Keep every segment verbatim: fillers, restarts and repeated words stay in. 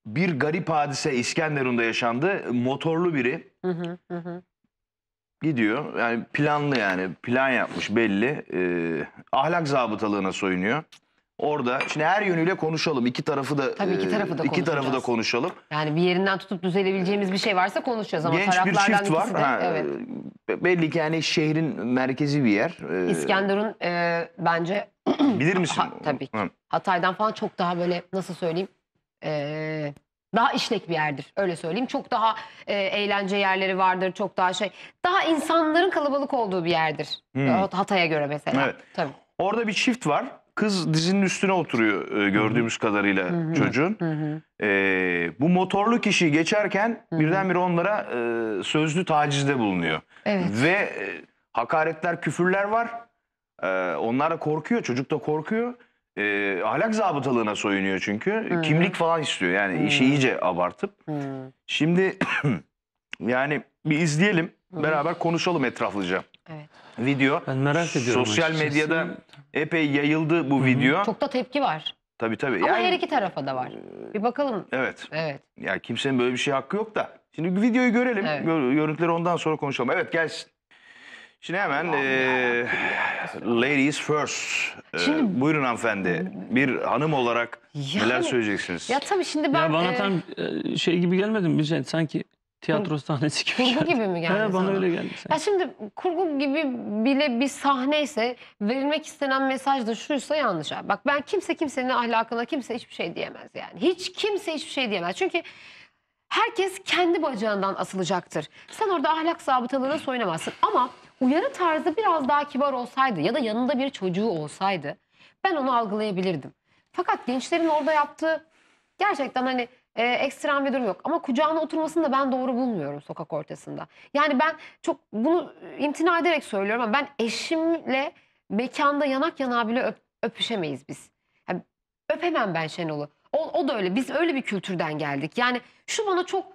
bir garip hadise İskenderun'da yaşandı. Motorlu biri Hı hı, hı hı. gidiyor. Yani planlı, yani plan yapmış belli. Ee, ahlak zabıtalığına soyunuyor. Orada şimdi her yönüyle konuşalım. İki tarafı da Tabii iki tarafı da e, iki tarafı da konuşacağız. konuşalım. Yani bir yerinden tutup düzelebileceğimiz bir şey varsa konuşacağız ama Genç bir taraflardan çift var. ikisi de Ha, evet. e, belli ki yani şehrin merkezi bir yer. Ee, İskenderun e, bence bilir misin? ha, tabii ki. Ha. Hatay'dan falan çok daha böyle nasıl söyleyeyim e, daha işlek bir yerdir. Öyle söyleyeyim. Çok daha e, eğlence yerleri vardır. Çok daha şey. Daha insanların kalabalık olduğu bir yerdir. Hmm. Hatay'a göre mesela. Evet. Tabii. Orada bir çift var. Kız dizinin üstüne oturuyor e, gördüğümüz kadarıyla Hı hı. çocuğun. Hı hı. E, bu motorlu kişi geçerken Hı hı. birdenbire onlara e, sözlü tacizde bulunuyor. Evet. Ve e, hakaretler, küfürler var. E, onlar da korkuyor, çocuk da korkuyor. E, ahlak zabıtalığına soyunuyor çünkü. Hı hı. Kimlik falan istiyor yani, Hı. işi iyice abartıp. Hı. Şimdi yani bir izleyelim, Hı. beraber konuşalım etraflıca. Evet. Video Ben merak ediyorum sosyal açıkçası. medyada epey yayıldı bu Hı hı. video. Çok da tepki var. Tabii tabii. Ama Yani, her iki tarafa da var. Bir bakalım. evet. Evet. Ya kimsenin böyle bir şey hakkı yok da. Şimdi videoyu görelim. Evet. Gör, görüntüleri ondan sonra konuşalım. Evet, gelsin. Şimdi hemen eee ladies first. Eee, Şimdi- buyurun hanımefendi. Bir hanım olarak Yani- neler söyleyeceksiniz? Ya tabii şimdi ben... Ya bana e, tam e, şey gibi gelmedi mi? Bir şey, sanki tiyatro sahnesi gibi kurgu geldi. gibi mi geldi He, bana sana? öyle geldi. Ya Sanki. şimdi kurgu gibi bile bir sahne ise verilmek istenen mesaj da şuysa yanlış abi. Bak ben kimse kimsenin ahlakına kimse hiçbir şey diyemez yani. Hiç kimse hiçbir şey diyemez. Çünkü herkes kendi bacağından asılacaktır. Sen orada ahlak zabıtalığına soyunamazsın. Ama uyarı tarzı biraz daha kibar olsaydı ya da yanında bir çocuğu olsaydı ben onu algılayabilirdim. Fakat gençlerin orada yaptığı gerçekten hani e, ekstrem bir durum yok. Ama kucağına oturmasını da ben doğru bulmuyorum sokak ortasında. Yani ben çok bunu imtina ederek söylüyorum ama ben eşimle mekanda yanak yanağa bile öp, öpüşemeyiz biz. Yani öpemem ben Şenol'u. O, o da öyle. Biz öyle bir kültürden geldik. Yani şu bana çok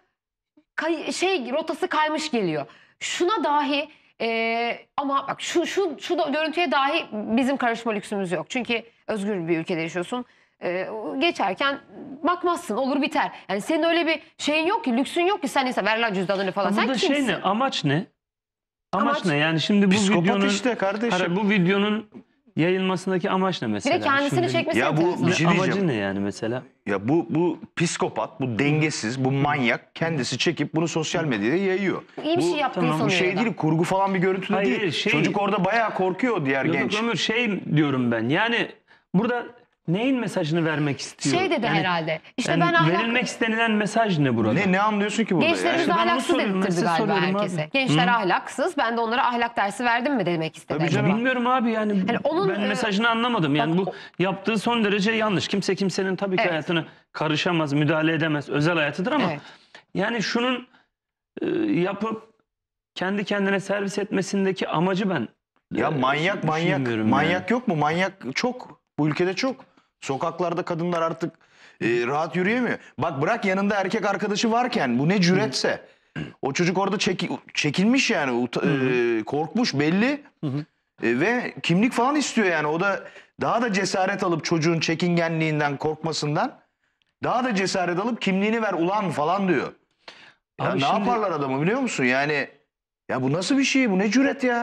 kay, şey rotası kaymış geliyor. Şuna dahi e, ama bak şu şu şu da görüntüye dahi bizim karışma lüksümüz yok. Çünkü özgür bir ülkede yaşıyorsun. E, geçerken bakmazsın, olur biter. Yani senin öyle bir şeyin yok ki, lüksün yok ki sen ise ver lan cüzdanını falan. Sen Burada kimsin? şey ne? Amaç ne? Amaç, Amaç- ne? Yani şimdi bu Psikopat videonun işte kardeşim. Hayır, bu videonun yayılmasındaki amaç ne Bir mesela? de kendisini Şimdi çekmesi Ya bu enteresan. bir şey amacı diyeceğim. ne yani mesela? Ya bu bu psikopat, bu dengesiz, bu manyak kendisi çekip bunu sosyal medyada yayıyor. İyi bir bu, şey yaptığını tamam, bu Bu sanıyor şey ya da. değil, kurgu falan bir görüntü de Hayır, değil. şey- Çocuk orada bayağı korkuyor, diğer Yok, genç. yok, Ömür, şey diyorum ben. Yani burada neyin mesajını vermek istiyor? Şey dedi Yani- herhalde. İşte yani ben ahlak... verilmek istenilen mesaj ne burada? Ne ne anlıyorsun ki burada? Gençlerimiz Yani? ben onu ahlaksız soruyorum, ben dedirtirdi size galiba soruyorum herkese. abi. Gençler Hı? ahlaksız. Ben de onlara ahlak dersi verdim mi demek istedi Tabii acaba? canım. Bilmiyorum abi yani, Yani onun, ben e, mesajını anlamadım. Yani bak, bu o- yaptığı son derece yanlış. Kimse kimsenin tabii ki Evet. hayatına karışamaz, müdahale edemez. Özel hayatıdır ama Evet. yani şunun e, yapıp kendi kendine servis etmesindeki amacı ben Ya e, manyak manyak düşünmüyorum manyak yani. yok mu? Manyak çok. Bu ülkede çok. Sokaklarda kadınlar artık e, rahat yürüyemiyor. Bak bırak yanında erkek arkadaşı varken bu ne cüretse. O çocuk orada çeki- çekilmiş yani, uta- e, korkmuş belli. Hı hı. E, ve kimlik falan istiyor yani. O da daha da cesaret alıp çocuğun çekingenliğinden, korkmasından daha da cesaret alıp kimliğini ver ulan falan diyor. Ya Abi ne şimdi- yaparlar adamı biliyor musun? Yani ya bu nasıl bir şey? Bu ne cüret ya?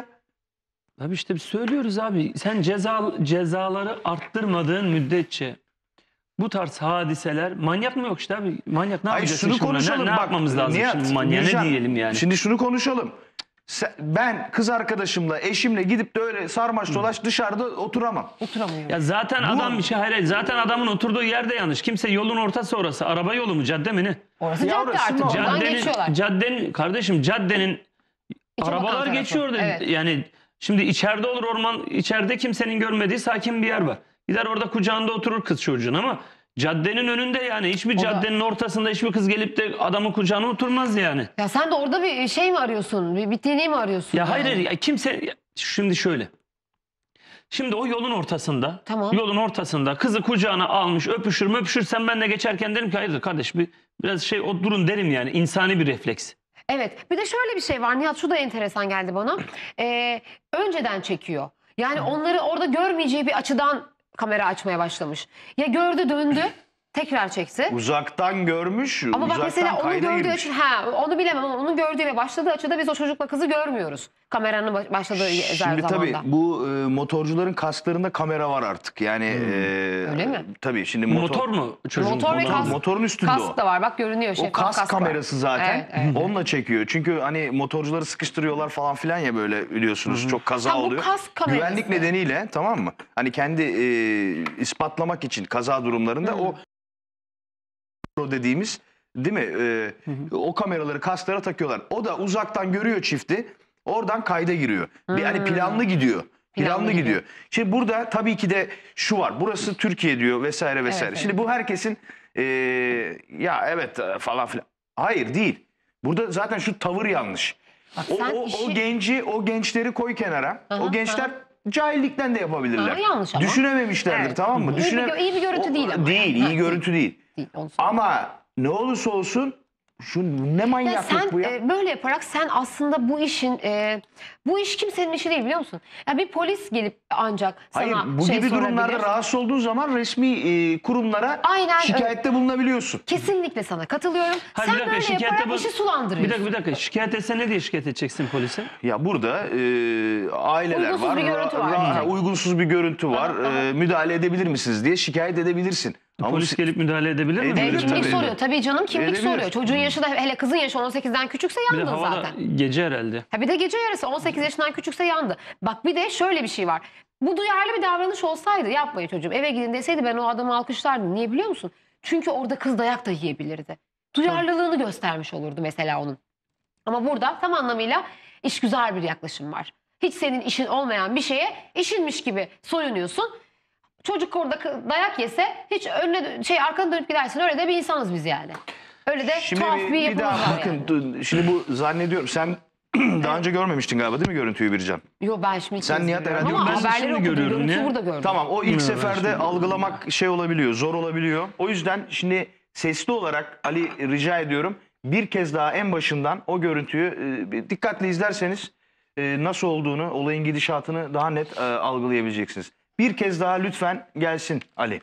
Abi işte biz söylüyoruz abi. Sen ceza cezaları arttırmadığın müddetçe bu tarz hadiseler, manyak mı yok işte abi? Manyak ne Hayır yapacağız şunu şimdi buna? konuşalım. Ne, ne Bak, yapmamız lazım Nihat, şimdi manyağa? Ne Bircan, diyelim yani? Şimdi şunu konuşalım. Sen- ben kız arkadaşımla, eşimle gidip de öyle sarmaş dolaş dışarıda oturamam. Oturamıyor. Ya zaten Bu- adam şey hayır, zaten adamın oturduğu yerde yanlış. Kimse yolun ortası orası. Araba yolu mu, cadde mi ne? Orası Ya cadde orası artık. normal. Oradan Caddenin, geçiyorlar. caddenin kardeşim caddenin İçe bakan arabalar tarafı. geçiyor orada. Evet. Yani şimdi içeride olur orman, içeride kimsenin görmediği sakin bir yer var. Gider orada kucağında oturur kız çocuğun ama caddenin önünde yani hiçbir O da- caddenin ortasında hiçbir kız gelip de adamın kucağına oturmaz yani. Ya sen de orada bir şey mi arıyorsun? Bir bittiğini mi arıyorsun? Ya yani? hayır hayır, ya kimse ya şimdi şöyle. Şimdi o yolun ortasında, Tamam. yolun ortasında kızı kucağına almış öpüşür mü öpüşür, sen ben de geçerken derim ki hayırdır kardeş bir biraz şey o durun derim yani, insani bir refleks. Evet. Bir de şöyle bir şey var. Nihat şu da enteresan geldi bana. Ee, önceden çekiyor. Yani onları orada görmeyeceği bir açıdan kamera açmaya başlamış. Ya gördü döndü. Tekrar çekti. Uzaktan görmüş, Ama bak uzaktan mesela onun kayda gördüğü girmiş. açı, ha onu bilemem ama onun gördüğü ve başladığı açıda biz o çocukla kızı görmüyoruz. Kameranın baş- başladığı Şimdi zamanda. tabii bu e, motorcuların kasklarında kamera var artık. Yani e, Öyle mi? Tabii şimdi Motor, motor, mu çocuğun? Motor ve motor- kask. motorun üstünde o. Kask da var bak görünüyor. O Şeffaf kask, kask var. kamerası zaten. Evet, evet. Onunla çekiyor. Çünkü hani motorcuları sıkıştırıyorlar falan filan ya böyle biliyorsunuz. Çok kaza Ha, bu oluyor. kask kamerası. Güvenlik nedeniyle tamam mı? Hani kendi e, ispatlamak için kaza durumlarında o o dediğimiz değil mi? E, o kameraları kasklara takıyorlar. O da uzaktan görüyor çifti. Oradan kayda giriyor. Bir, hani planlı gidiyor. Planlı, Planlı gidiyor. gidiyor. Şimdi burada tabii ki de şu var. Burası Türkiye diyor vesaire vesaire. Evet, Şimdi evet. bu herkesin e, ya evet e, falan filan. Hayır değil. Burada zaten şu tavır yanlış. Bak O, sen o, o işi- genci, o gençleri koy kenara. Aha, o gençler cahillikten de yapabilirler. Aha, yanlış ama. Düşünememişlerdir Evet. tamam mı? İyi bir Düşüne- gö- iyi bir görüntü O- değil ama Değil, yani. iyi Ha, görüntü değil. Değil, onu söyleyeyim. Ama ne olursa olsun şu ne Ya manyaklık sen bu ya. e, böyle yaparak sen aslında bu işin e, bu iş kimsenin işi değil biliyor musun? Ya bir polis gelip ancak sana Hayır bu şey gibi durumlarda sorabilir. rahatsız olduğun zaman resmi e, kurumlara Aynen şikayette bulunabiliyorsun. Kesinlikle sana katılıyorum. Ha, bir sen dakika, böyle şikayette yaparak bu- işi Bir sulandırıyorsun. dakika bir dakika. Şikayet etse ne diye şikayet edeceksin polise? Ya burada e, aileler Uygunsuz var, bir görüntü var ra- diyecek. uygunsuz bir görüntü var, Aha, aha. e, müdahale edebilir misiniz diye şikayet edebilirsin. Ama Polis bu- gelip müdahale edebilir mi? Edebilir E, böyle kimlik bir- tabii. soruyor. Tabii canım kimlik Edebilir. soruyor. Çocuğun yaşı da hele kızın yaşı on sekizden küçükse Bir de yandın havada zaten. gece herhalde. Ha bir de gece yarısı on sekiz yaşından küçükse yandı. Bak bir de şöyle bir şey var. Bu duyarlı bir davranış olsaydı yapmayın çocuğum eve gidin deseydi ben o adamı alkışlardım. Niye biliyor musun? Çünkü orada kız dayak da yiyebilirdi. Duyarlılığını göstermiş olurdu mesela onun. Ama burada tam anlamıyla işgüzar bir yaklaşım var. Hiç senin işin olmayan bir şeye işinmiş gibi soyunuyorsun. Çocuk orada kı- dayak yese hiç önüne şey arkana dönüp gidersin. Öyle de bir insanız biz yani. Öyle de Şimdi tuhaf bir, bir bir yapımız daha var bakın yani. dur, şimdi bu zannediyorum sen daha önce görmemiştin galiba değil mi görüntüyü Bircan? Yo ben şimdi ilk Sen kez Nihat görüyorum Eren ama diyor, ben de haberleri şimdi okudum. görüyorum Görüntüyü ya. burada gördüm. Tamam o ilk Bilmiyorum ben seferde şimdi. algılamak şey olabiliyor, zor olabiliyor. O yüzden şimdi sesli olarak Ali rica ediyorum bir kez daha en başından o görüntüyü e, bir dikkatli izlerseniz e, nasıl olduğunu, olayın gidişatını daha net e, algılayabileceksiniz. Bir kez daha lütfen gelsin Ali.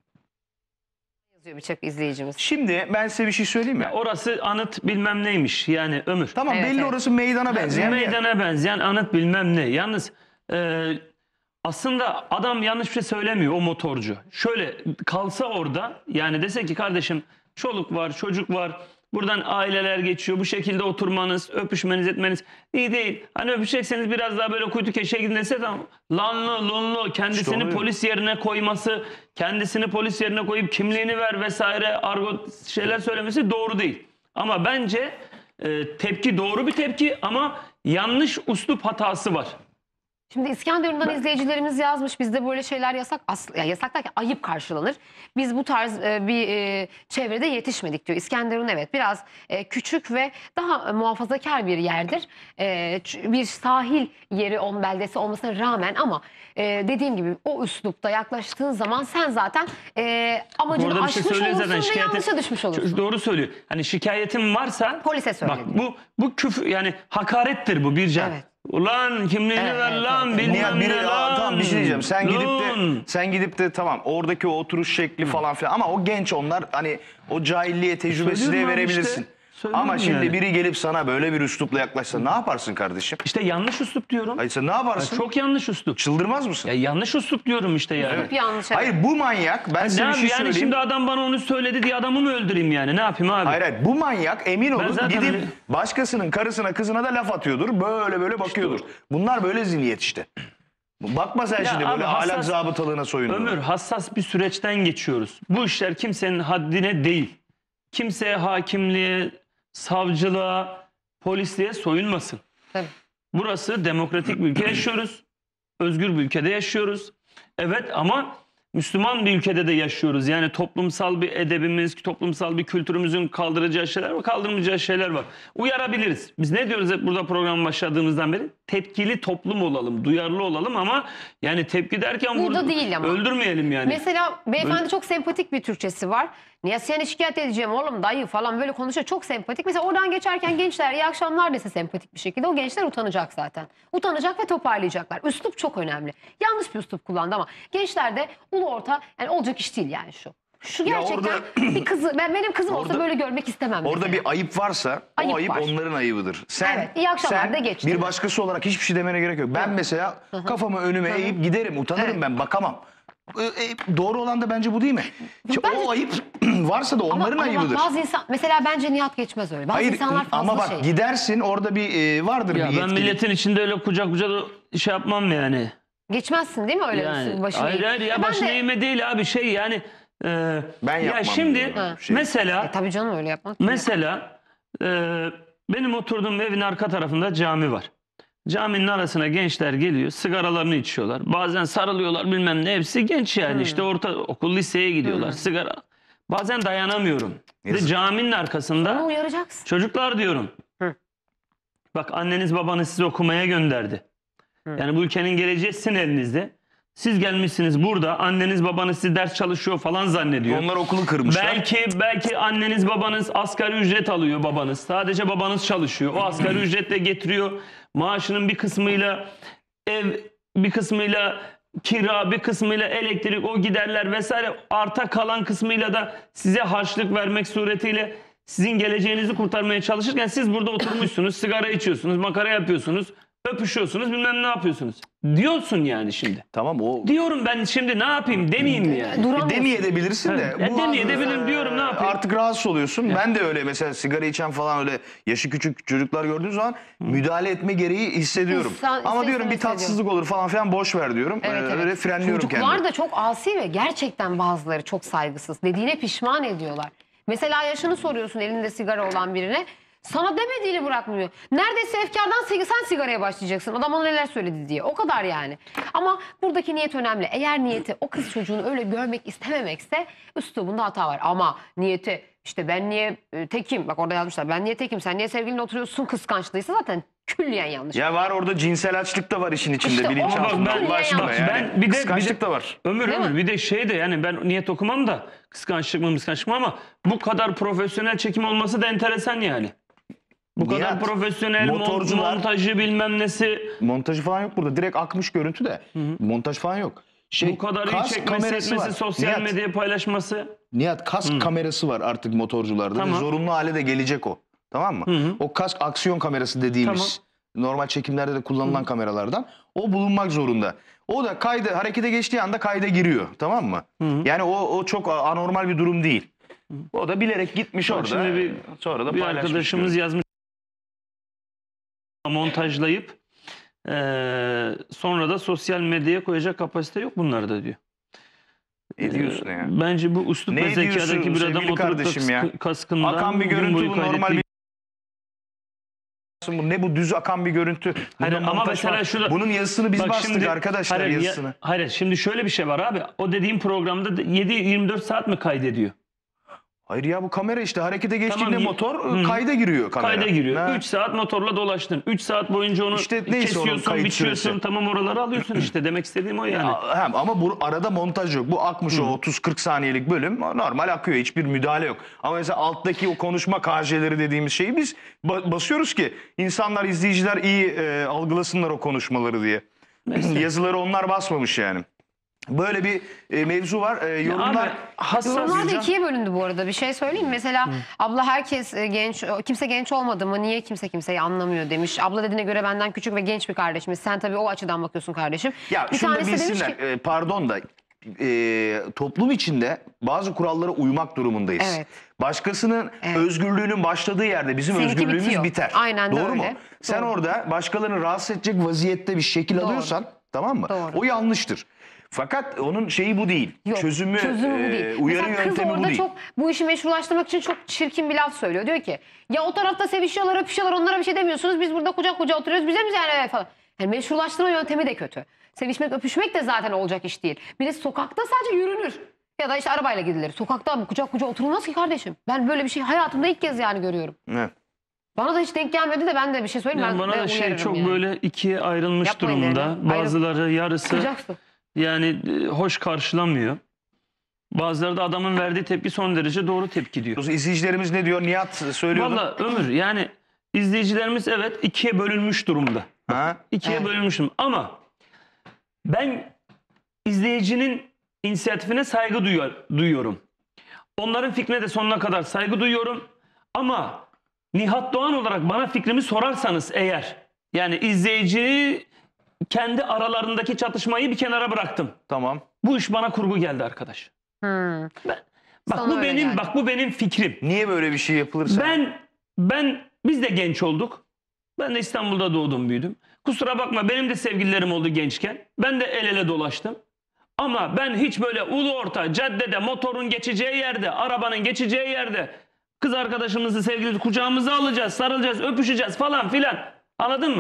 Yazıyor birçok izleyicimiz. Şimdi ben size bir şey söyleyeyim mi? Ya orası anıt bilmem neymiş yani ömür. Tamam Evet, belli evet. orası meydana benzeyen bir yer. Meydana benzeyen anıt bilmem ne. Yalnız e, aslında adam yanlış bir şey söylemiyor o motorcu. Şöyle kalsa orada yani dese ki kardeşim çoluk var çocuk var. Buradan aileler geçiyor. Bu şekilde oturmanız, öpüşmeniz, etmeniz iyi değil. Hani öpüşecekseniz biraz daha böyle kuytu köşeye gidin dese tamam. Lanlı, lunlu, kendisini oluyor. polis yerine koyması, kendisini polis yerine koyup kimliğini ver vesaire argo şeyler söylemesi doğru değil. Ama bence e, tepki doğru bir tepki ama yanlış üslup hatası var. Şimdi İskenderun'dan izleyicilerimiz yazmış. Bizde böyle şeyler yasak. Aslı, yani yasak derken ayıp karşılanır. Biz bu tarz e, bir e, çevrede yetişmedik diyor. İskenderun evet biraz e, küçük ve daha e, muhafazakar bir yerdir. E, ç- bir sahil yeri on beldesi olmasına rağmen ama e, dediğim gibi o üslupta yaklaştığın zaman sen zaten e, amacını Orada bir şey aşmış söylüyor olursun zaten ve şikayet yanlışa düşmüş olursun. Doğru söylüyor. Hani şikayetin varsa Polise söyle bak diyor. bu bu küfür yani hakarettir bu Bircan. Evet. Ulan kimliğini Evet, ver evet, lan evet. bilmem Nihat ne biri lan. Aa, tamam bir şey diyeceğim. Sen gidip de Lan. sen gidip de tamam oradaki o oturuş şekli falan filan ama o genç onlar hani o cahilliğe tecrübesizliğe Söylüyorum abi verebilirsin. işte. Söylüyorum Ama şimdi yani. biri gelip sana böyle bir üslupla yaklaşsa ne yaparsın kardeşim? İşte yanlış üslup diyorum. Hayır sen ne Ya yaparsın? çok yanlış üslup. Çıldırmaz mısın? Ya yanlış üslup diyorum işte yani. Hep yanlış. evet. Hayır bu manyak ben Ne size bir abi şey yani söyleyeyim. şimdi adam bana onu söyledi diye adamı mı öldüreyim yani? Ne yapayım abi? Hayır hayır bu manyak emin olun zaten gidip öyle- başkasının karısına kızına da laf atıyordur. Böyle böyle bakıyordur. Bunlar böyle zihniyet işte. Bakma sen Ya şimdi abi böyle ahlak hassas- zabıtalığına soyunduğuna. Ömür hassas bir süreçten geçiyoruz. Bu işler kimsenin haddine değil. Kimseye hakimliğe, savcılığa, polisliğe soyunmasın. Tabii. Burası demokratik bir ülke yaşıyoruz. Özgür bir ülkede yaşıyoruz. Evet ama Müslüman bir ülkede de yaşıyoruz. Yani toplumsal bir edebimiz, toplumsal bir kültürümüzün kaldıracağı şeyler var, kaldırmayacağı şeyler var. Uyarabiliriz. Biz ne diyoruz hep burada program başladığımızdan beri? Tepkili toplum olalım, duyarlı olalım ama yani tepki derken Burada vur- değil ama. öldürmeyelim yani. Mesela beyefendi çok sempatik bir Türkçesi var. Niye seni şikayet edeceğim oğlum dayı falan böyle konuşuyor. Çok sempatik. Mesela oradan geçerken gençler iyi akşamlar dese sempatik bir şekilde o gençler utanacak zaten. Utanacak ve toparlayacaklar. Üslup çok önemli. Yanlış bir üslup kullandı ama gençler de ulu orta yani olacak iş değil yani şu. Şu Ya gerçekten orada- bir kızı, ben benim kızım olsa Orada- böyle görmek istemem. Orada mesela. bir ayıp varsa Ayıp o ayıp var. onların ayıbıdır. Sen, Evet, iyi akşamlar sen da geçti. bir başkası olarak hiçbir şey demene gerek yok. Ben mesela kafamı önüme eğip giderim, utanırım Evet. ben, bakamam. E, e, doğru olan da bence bu değil mi? Ki Bence- O ayıp varsa da Ama, onların ama bak ayıbıdır. bazı insan, mesela bence Nihat geçmez öyle. Bazı Hayır insanlar fazla ama bak şey. gidersin orada bir e, vardır Ya bir ben yetkili. milletin içinde öyle kucak kucak da şey yapmam yani. Geçmezsin değil mi öyle Yani başına hayır eğip? hayır ya E ben başına de- eğme değil abi şey yani. e, Ben ya yapmam şimdi diyorum öyle bir şey. mesela E, tabii canım öyle yapmak. mesela e, benim oturduğum evin arka tarafında cami var. Caminin arasına gençler geliyor, sigaralarını içiyorlar. Bazen sarılıyorlar bilmem ne, hepsi genç yani işte ortaokul, liseye gidiyorlar, sigara. Bazen dayanamıyorum. Ve Yazık. caminin arkasında Onu uyaracaksın. çocuklar diyorum. Hı. Bak anneniz babanız sizi okumaya gönderdi. Yani bu ülkenin geleceği sizin elinizde. Siz gelmişsiniz burada, anneniz babanız sizi ders çalışıyor falan zannediyor. Onlar okulu kırmışlar. Belki belki anneniz babanız asgari ücret alıyor babanız. Sadece babanız çalışıyor. O asgari ücretle getiriyor. Maaşının bir kısmıyla ev, bir kısmıyla kira, bir kısmıyla elektrik, o giderler vesaire, arta kalan kısmıyla da size harçlık vermek suretiyle sizin geleceğinizi kurtarmaya çalışırken siz burada oturmuşsunuz, sigara içiyorsunuz, makara yapıyorsunuz, öpüşüyorsunuz, bilmem ne yapıyorsunuz. Diyorsun yani şimdi. Tamam o Diyorum ben şimdi ne yapayım demeyeyim mi yani? Duramıyorsun. demeyebilirsin de. Evet, bu demeyebilirim az- diyorum, ne yapayım? Artık rahatsız oluyorsun. Ben de öyle mesela sigara içen falan öyle yaşı küçük çocuklar gördüğüm zaman müdahale etme gereği hissediyorum. İnsan- Ama ister diyorum bir istemez tatsızlık olur falan filan boş ver diyorum. Evet, Ee, evet. Öyle frenliyorum Çocuklar kendimi. da çok asi ve gerçekten bazıları çok saygısız. Dediğine pişman ediyorlar. Mesela yaşını soruyorsun elinde sigara olan birine. Sana demediğini bırakmıyor. Neredeyse efkardan sig- sen sigaraya başlayacaksın. Adam ona neler söyledi diye. O kadar yani. Ama buradaki niyet önemli. Eğer niyeti o kız çocuğunu öyle görmek istememekse üslubunda hata var. Ama niyeti işte ben niye e, tekim, bak orada yazmışlar, ben niye tekim, sen niye sevgilinle oturuyorsun kıskançlıysa zaten külliyen yanlış. Ya var orada cinsel açlık da var işin içinde. İşte o- bilinçaltında Bak ben- başında bak yani. ben bir de- Kıskançlık bir de- da var. Ömür Değil ömür mi? bir de şey de yani ben niyet okumam da kıskançlık mı kıskançlık mı ama bu kadar profesyonel çekim olması da enteresan yani. Bu kadar Nihat, profesyonel mon- motorcular- montajı bilmem nesi Montajı falan yok burada. Direkt akmış görüntü de. Montaj falan yok. Şey, bu kadar iyi kask çekmesi kamerası etmesi var. sosyal Nihat, medyaya paylaşması. Nihat kask kamerası var artık motorcularda. ve Tamam. Zorunlu hale de gelecek o. Tamam mı? hı. O kask aksiyon kamerası dediğimiz normal çekimlerde de kullanılan kameralardan. O bulunmak zorunda. O da kayda harekete geçtiği anda kayda giriyor. Tamam mı? Yani o o çok anormal bir durum değil. O da bilerek gitmiş Bak orada. şimdi bir- sonra da Bir paylaşmış. arkadaşımız diyorum. yazmış, montajlayıp eee, sonra da sosyal medyaya koyacak kapasite yok bunlarda diyor. Ne diyorsun ya? Bence bu üslup Ne ve zekadaki diyorsun bir adam sevgili oturup da kardeşim ya? kaskı- kaskından Akan bir gün görüntü boyu bu normal kaydettiği- bir Bu ne bu düz akan bir görüntü. Hayır, Bunda ama montaj mesela var. şurada- Bunun yazısını biz Bak bastık şimdi- arkadaşlar hayır, ya- yazısını. hayır şimdi şöyle bir şey var abi. O dediğim programda yedi yirmi dört saat mi kaydediyor? Hayır ya bu kamera işte harekete geçtiğinde Tamam, y- motor Hı. kayda giriyor kamera. Kayda giriyor. Ha. üç saat motorla dolaştın. üç saat boyunca onu İşte neyse onun kesiyorsun, kayıt biçiyorsun. süresi. Tamam oraları alıyorsun işte. Demek istediğim o yani. Ya, hem, ama bu arada montaj yok. Bu akmış o otuz kırk saniyelik bölüm normal akıyor. Hiçbir müdahale yok. Ama mesela alttaki o konuşma K J'leri dediğimiz şeyi biz ba- basıyoruz ki insanlar, izleyiciler iyi e, algılasınlar o konuşmaları diye. Yazıları onlar basmamış yani. Böyle bir e, mevzu var. E, yorumlar Abi hassas. Yorumlar da Gülcan. ikiye bölündü bu arada. Bir şey söyleyeyim mi? Mesela abla herkes e, genç, kimse genç olmadı mı? Niye kimse kimseyi anlamıyor demiş. Abla dediğine göre benden küçük ve genç bir kardeşimiz. Sen tabii o açıdan bakıyorsun kardeşim. Ya bir şunu da tanesi demiş bilsinler. ki e, pardon da e, toplum içinde bazı kurallara uymak durumundayız. Evet. Başkasının Evet. özgürlüğünün başladığı yerde bizim Seninki özgürlüğümüz bitiyor. biter. Aynen de Doğru mu? öyle. Sen Doğru. orada başkalarını rahatsız edecek vaziyette bir şekil Doğru. alıyorsan tamam mı? Doğru. O yanlıştır. Fakat onun şeyi bu değil. Yok, çözümü, çözümü bu e, değil. uyarı Mesela kız yöntemi bu orada değil. çok bu işi meşrulaştırmak için çok çirkin bir laf söylüyor. Diyor ki ya o tarafta sevişiyorlar, öpüşüyorlar, onlara bir şey demiyorsunuz. Biz burada kucak kucağa oturuyoruz. Bize mi yani falan. Yani meşrulaştırma yöntemi de kötü. Sevişmek, öpüşmek de zaten olacak iş değil. Bir de sokakta sadece yürünür. Ya da işte arabayla gidilir. Sokakta kucak kucağa oturulmaz ki kardeşim. Ben böyle bir şey hayatımda ilk kez yani görüyorum. Evet. Bana da hiç denk gelmedi de ben de bir şey söyleyeyim. Yani ben bana de da şey uyarırım çok yani. böyle ikiye ayrılmış Yapmayın durumda. yani. Ayrı- Bazıları yarısı Sıcaksın. yani e, hoş karşılamıyor. Bazıları da adamın verdiği tepki son derece doğru tepki diyor. İzleyicilerimiz ne diyor? Nihat söylüyordu. Valla Ömür yani izleyicilerimiz evet ikiye bölünmüş durumda. Ha? İkiye Evet. bölünmüş durumda. Ama ben izleyicinin inisiyatifine saygı duyuyor, duyuyorum. Onların fikrine de sonuna kadar saygı duyuyorum. Ama Nihat Doğan olarak bana fikrimi sorarsanız eğer, yani izleyici kendi aralarındaki çatışmayı bir kenara bıraktım. Tamam. Bu iş bana kurgu geldi arkadaş. Hmm. Ben, bak Sana bu öyle benim geldi. bak bu benim fikrim. Niye böyle bir şey yapılırsa? Ben ben biz de genç olduk. Ben de İstanbul'da doğdum, büyüdüm. Kusura bakma, benim de sevgililerim oldu gençken. Ben de el ele dolaştım. Ama ben hiç böyle ulu orta caddede, motorun geçeceği yerde, arabanın geçeceği yerde kız arkadaşımızı, sevgilimizi kucağımıza alacağız, sarılacağız, öpüşeceğiz falan filan. Anladın mı?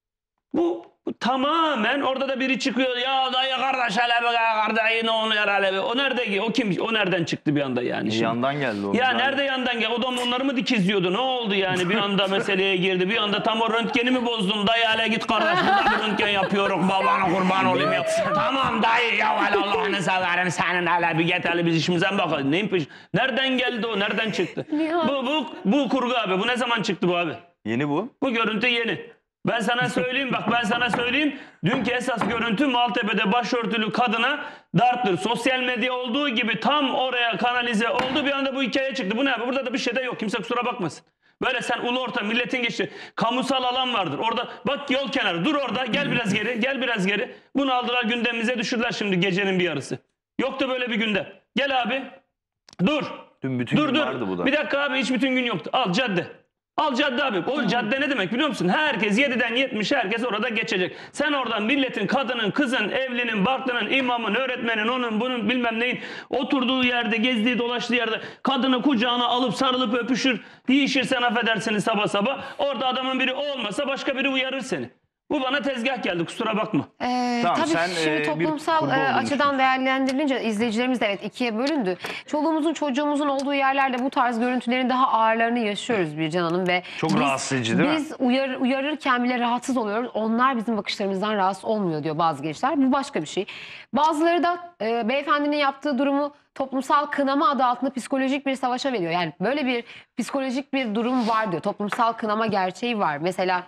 Bu, bu tamamen orada da biri çıkıyor. Ya dayı kardeş hele be kardeş ne onu herhalde be. O nerede ki? O kim? O nereden çıktı bir anda yani? Şimdi? Yandan geldi o. Ya zaten. nerede yandan gel? O da onları mı dikizliyordu? Ne oldu yani? Bir anda meseleye girdi. Bir anda tam o röntgeni mi bozdun? Dayı hele git kardeş. Burada bir röntgen yapıyoruz. Babana kurban olayım ya. Tamam dayı ya hele Allah'ını severim senin hele bir git hele biz işimize bakalım. Neyin peş? Nereden geldi o? Nereden çıktı? Nihat. Bu, bu, bu kurgu abi. Bu ne zaman çıktı bu abi? Yeni bu. Bu görüntü yeni. Ben sana söyleyeyim bak ben sana söyleyeyim. Dünkü esas görüntü Maltepe'de başörtülü kadına darttır. Sosyal medya olduğu gibi tam oraya kanalize oldu. Bir anda bu hikaye çıktı. Bu ne abi? Burada da bir şey de yok. Kimse kusura bakmasın. Böyle sen ulu orta milletin geçti. Kamusal alan vardır. Orada bak yol kenarı. Dur orada. Gel biraz geri. Gel biraz geri. Bunu aldılar gündemimize düşürdüler şimdi gecenin bir yarısı. Yoktu böyle bir gündem. Gel abi. Dur. Dün bütün dur gün dur. vardı bu da. Bir dakika abi hiç bütün gün yoktu. Al cadde. Al cadde abi. O cadde ne demek biliyor musun? Herkes yediden yetmişe herkes orada geçecek. Sen oradan milletin, kadının, kızın, evlinin, barklının, imamın, öğretmenin, onun bunun bilmem neyin oturduğu yerde, gezdiği dolaştığı yerde kadını kucağına alıp sarılıp öpüşür, yiyişir sen affedersiniz sabah sabah. Orada adamın biri o olmasa başka biri uyarır seni. Bu bana tezgah geldi kusura bakma. Ee, Tamam, tabii sen, şimdi e, bir toplumsal kurgu e, olduğunu açıdan değerlendirilince izleyicilerimiz de evet ikiye bölündü. Çoluğumuzun çocuğumuzun olduğu yerlerde bu tarz görüntülerin daha ağırlarını yaşıyoruz Bircan Hanım ve Çok rahatsız edici değil mi? Biz uyar, uyarırken bile rahatsız oluyoruz. Onlar bizim bakışlarımızdan rahatsız olmuyor diyor bazı gençler. Bu başka bir şey. Bazıları da e, beyefendinin yaptığı durumu toplumsal kınama adı altında psikolojik bir savaşa veriyor. Yani böyle bir psikolojik bir durum var diyor. Toplumsal kınama gerçeği var. Mesela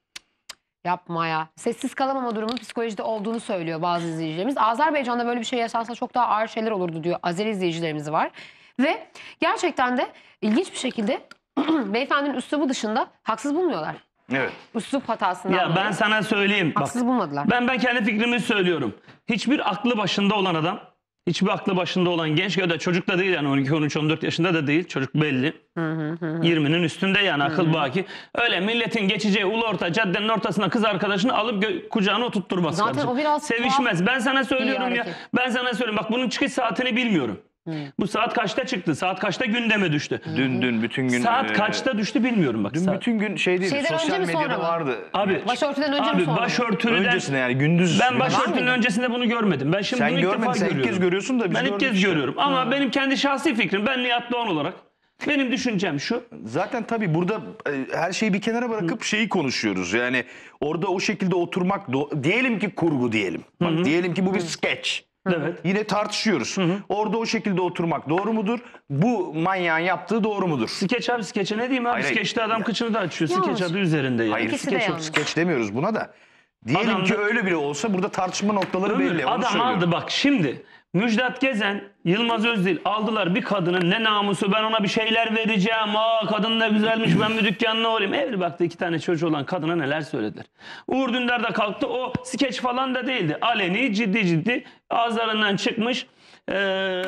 yapma ya. Sessiz kalamama durumunun psikolojide olduğunu söylüyor bazı izleyicilerimiz. Azerbaycan'da böyle bir şey yaşansa çok daha ağır şeyler olurdu diyor. Azeri izleyicilerimiz var. Ve gerçekten de ilginç bir şekilde beyefendinin üslubu dışında haksız bulmuyorlar. Evet. Üslup hatasından Ya ben dolayı sana söyleyeyim. Bak, haksız bulmadılar. ben ben kendi fikrimi söylüyorum. Hiçbir aklı başında olan adam, hiçbir aklı başında olan genç ya da çocuk da değil yani on iki on üç on dört yaşında da değil. Çocuk belli. yirminin üstünde yani akıl baki. Öyle milletin geçeceği ulu orta caddenin ortasına kız arkadaşını alıp gö- kucağına oturtturmaz. Zaten kardeşim. o biraz Sevişmez. Ben sana söylüyorum ya. hareket. Ben sana söylüyorum. Bak bunun çıkış saatini bilmiyorum. Bu saat kaçta çıktı? Saat kaçta gündeme düştü? Dün dün bütün gün. Saat e, kaçta düştü bilmiyorum bak. Dün saat. bütün gün şey değil. Şeyden Sosyal önce mi, sonra medyada mı? vardı. Abi, Başörtüden önce mi, abi sonra mı? başörtülüden Öncesinde yani gündüz. ben gündüz- başörtünün mıydı? öncesinde bunu görmedim. Ben şimdi Sen bunu ilk görmedin, defa sen ilk görüyorum. kez görüyorsun da biz Ben ilk gördük kez işte. görüyorum ama benim kendi şahsi fikrim, ben Nihat Doğan olarak benim düşüncem şu. Zaten tabii burada e, her şeyi bir kenara bırakıp şeyi konuşuyoruz. Yani orada o şekilde oturmak do- diyelim ki kurgu diyelim. Bak diyelim ki bu bir skeç. Evet. Yine tartışıyoruz. Orada o şekilde oturmak doğru mudur? Bu manyağın yaptığı doğru mudur? Skeç abi skeçe ne diyeyim abi? Hayır, hayır. Skeçte adam kıçını da açıyor. Yanlış. Skeç adı üzerinde yani. Hayır, İkisi de skeç yok. yanlış. Skeç demiyoruz buna da. Diyelim Adam ki da- öyle bile olsa burada tartışma noktaları Ömür, belli. Onu adam söylüyorum. aldı bak şimdi Müjdat Gezen, Yılmaz Özdil aldılar bir kadının ne namusu, ben ona bir şeyler vereceğim. Aa kadın da güzelmiş, ben bir dükkanına uğrayayım. Evli baktı iki tane çocuğu olan kadına neler söylediler. Uğur Dündar da kalktı, o skeç falan da değildi. Aleni ciddi ciddi ağızlarından çıkmış ee,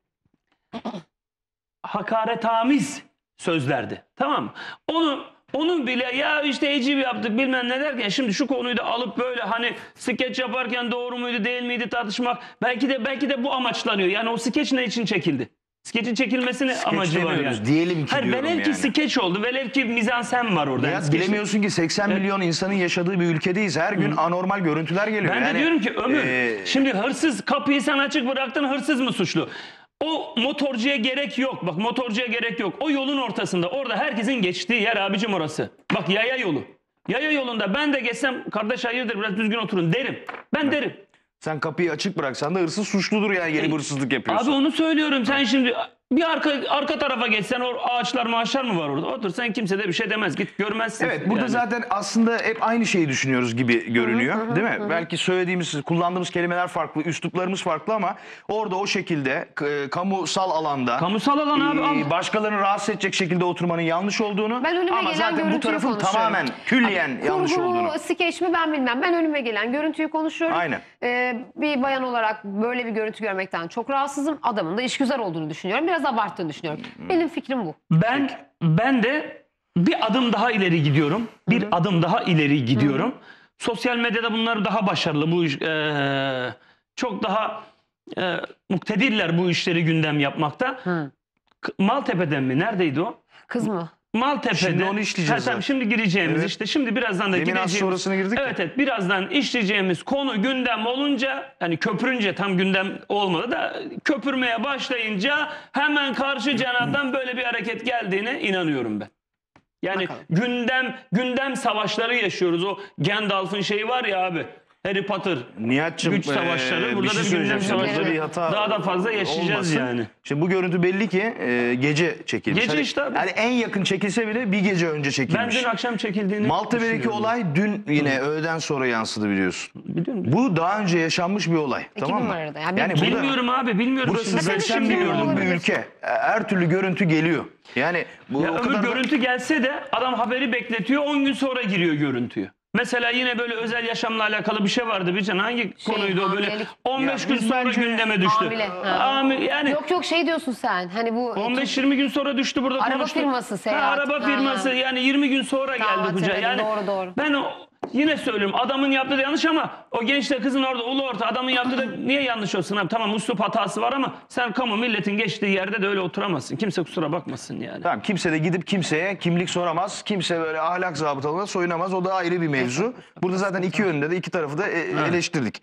hakaretamiz sözlerdi. Tamam mı? Onu onun bile ya işte eciv yaptık bilmem ne derken şimdi şu konuyu da alıp böyle hani skeç yaparken doğru muydu değil miydi tartışmak belki de belki de bu amaçlanıyor. Yani o skeç ne için çekildi? Skeçin çekilmesine Skeç amacı var demiyoruz, yani. diyelim ki Hayır, diyorum velev ki yani. skeç oldu. Velev ki mizansen var orada. Nihat, Yani skeç- bilemiyorsun ki seksen milyon insanın yaşadığı bir ülkedeyiz. Her gün anormal görüntüler geliyor. Ben Yani, de diyorum ki Ömür e, şimdi hırsız kapıyı sen açık bıraktın, hırsız mı suçlu? O motorcuya gerek yok. Bak motorcuya gerek yok. O yolun ortasında orada herkesin geçtiği yer abicim orası. Bak yaya yolu. Yaya yolunda ben de geçsem kardeş hayırdır biraz düzgün oturun derim. Ben derim. sen kapıyı açık bıraksan da hırsız suçludur yani gelip hırsızlık yapıyorsun. Abi onu söylüyorum. Sen şimdi Bir arka arka tarafa geçsen o ağaçlar maaşlar mı var orada? Otur sen kimse de bir şey demez. Git görmezsin. Evet, burada yani. zaten aslında hep aynı şeyi düşünüyoruz gibi görünüyor, değil mi? Belki söylediğimiz, kullandığımız kelimeler farklı, üsluplarımız farklı ama orada o şekilde e, kamusal alanda Kamusal alan abi, e, al. başkalarını rahatsız edecek şekilde oturmanın yanlış olduğunu Ben önüme ama gelen zaten bu görüntüyü tarafın konuşuyorum. tamamen külliyen yanlış Kurgu olduğunu. mu, skeç mi ben bilmem. Ben önüme gelen görüntüyü konuşuyorum. Aynen. Ee, bir bayan olarak böyle bir görüntü görmekten çok rahatsızım. Adamın da işgüzar olduğunu düşünüyorum. Biraz abarttığını düşünüyorum. Benim fikrim bu. Ben ben de bir adım daha ileri gidiyorum. Bir adım daha ileri gidiyorum. Sosyal medyada bunlar daha başarılı. Bu iş, eee, çok daha eee muktedirler bu işleri gündem yapmakta. Hı. K- Maltepe'den mi? Neredeydi o? Kız mı? Maltepe'de. Şimdi onu işleyeceğiz Ha, tabii zaten. şimdi gireceğimiz Evet. işte. Şimdi birazdan da Demin az gireceğimiz. sonrasına girdik ya. Evet evet. Birazdan işleyeceğimiz konu gündem olunca, hani köpürünce, tam gündem olmadı da köpürmeye başlayınca hemen karşı cenahtan böyle bir hareket geldiğine inanıyorum ben. Yani Bakalım. gündem gündem savaşları yaşıyoruz. O Gandalf'ın şeyi var ya abi. Harry Potter. Nihat'cığım Güç savaşları. e, Burada bir da şey gündem söyleyeceğim. Şimdi savaşları. burada bir hata Daha da fazla yaşayacağız olmasın. yani. Şimdi bu görüntü belli ki e, gece çekilmiş. Gece Hani- işte abi. Yani en yakın çekilse bile bir gece önce çekilmiş. Ben dün akşam çekildiğini Maltepe'deki düşünüyorum. olay dün yine öğleden sonra yansıdı biliyorsun. Biliyor musun? Bu daha önce yaşanmış bir olay. tamam mı? numarada. Yani Yani bir- burada, Bilmiyorum abi, bilmiyorum. burası şimdi. Mesela seçen şimdi bir gördüğüm bir olabilir. ülke. Her türlü görüntü geliyor. Yani bu Ya o öbür kadar da- görüntü gelse de adam haberi bekletiyor, on gün sonra giriyor görüntüyü. Mesela yine böyle özel yaşamla alakalı bir şey vardı Bircan. Hangi konuydu o böyle? hamilelik. on beş Ya gün biz sonra bence- gündeme düştü. Hamile, ha. Hami- yani Yok yok şey diyorsun sen. Hani bu on beş yirmi gün sonra düştü burada Araba konuştuk. firması, Ha, seyahat. araba Ha, firması ha. yani yirmi gün sonra Tamam, geldi kucağa. hatırladım. Yani Doğru, doğru. ben o, yine söylüyorum adamın yaptığı da yanlış ama o gençle kızın orada ulu orta adamın yaptığı da niye yanlış olsun abi? Tamam üslup hatası var ama sen kamu milletin geçtiği yerde de öyle oturamazsın. Kimse kusura bakmasın yani. Tamam, kimse de gidip kimseye kimlik soramaz. Kimse böyle ahlak zabıtalarına soyunamaz. O da ayrı bir mevzu. Burada zaten iki yönde de iki tarafı da e- eleştirdik.